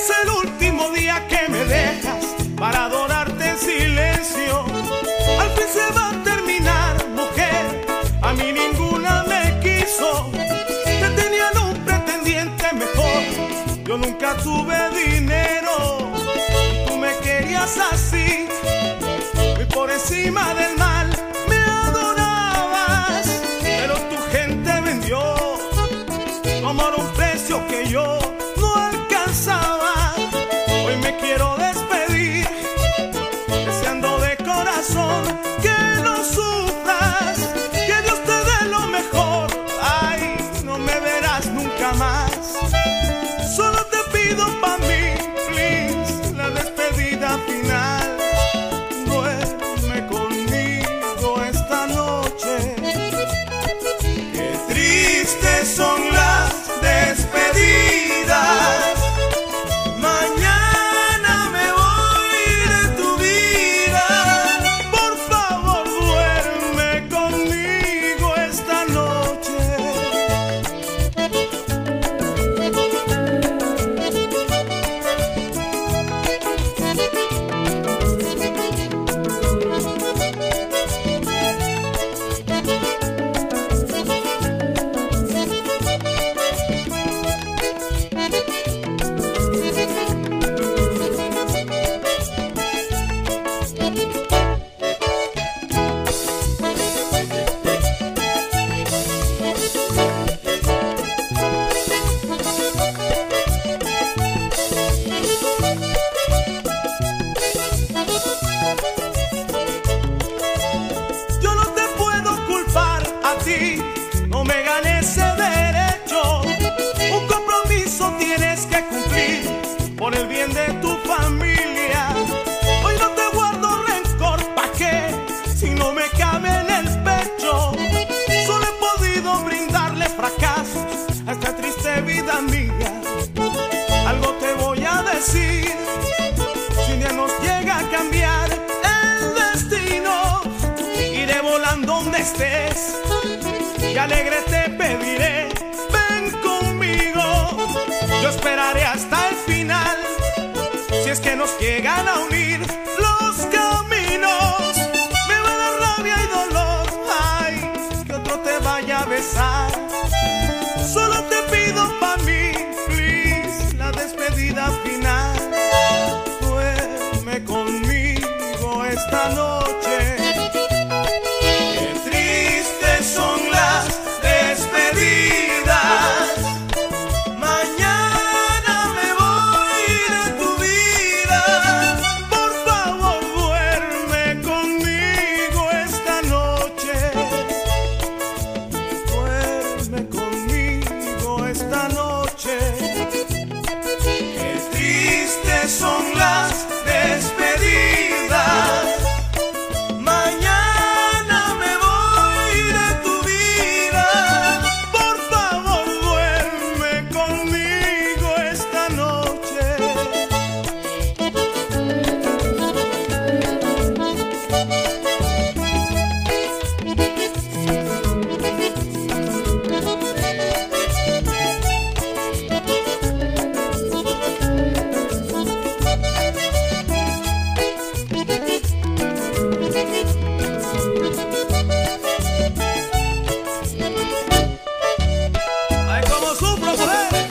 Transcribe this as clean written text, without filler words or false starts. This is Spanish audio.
es el último día que me dejas para adorarte en silencio. Al fin se va a terminar, mujer, a mí ninguna me quiso. Te tenían un pretendiente mejor, yo nunca tuve dinero. Tú me querías así, y por encima del mal me adorabas, pero tu gente vendió tu amor a un precio que yo no alcanzaba. Hoy me quiero despedir, deseando de corazón que no sufras, que Dios te dé lo mejor. Ay, no me verás nunca más. Solo te pido pa' mí, please, la despedida final. Duerme conmigo esta noche. Qué tristes son las despedidas. Mañana me voy de tu vida. Por favor, duerme conmigo esta noche. Yo no te puedo culpar a ti, no me gané ese derecho. Un compromiso tienes que cumplir por el bien de tu familia. Hoy no te guardo rencor, ¿pa' qué? Si no me cabe en el pecho. Solo he podido brindarle fracasos a esta triste vida mía. Algo te voy a decir, si un día nos llega a cambiar el destino, iré volando donde estés y alegre te pediré, ven conmigo. Yo esperaré hasta el final, si es que nos llegan a unir los caminos. Me va a dar rabia y dolor, ay, que otro te vaya a besar. Solo te pido pa' mí, please, la despedida final. Duerme conmigo esta noche. Qué tristes son las despedidas. Mañana me voy de tu vida. Por favor, duerme conmigo esta noche. Duerme conmigo esta noche. Qué tristes son las despedidas. Mañana me voy de tu vida. Por favor, duerme conmigo esta noche. Ay, cómo sufro, mujer.